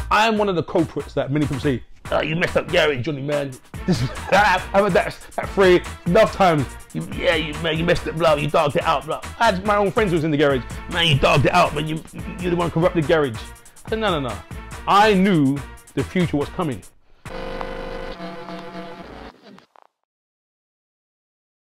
I'm one of the culprits that many people say, oh, you messed up garage, Johnny, man. This is, I've had that phrase enough times. Man, you messed it, blah, you dogged it out, blah. I had my own friends who was in the garage. Man, you dogged it out, man, you're the one who corrupted the garage. I said, no. I knew the future was coming.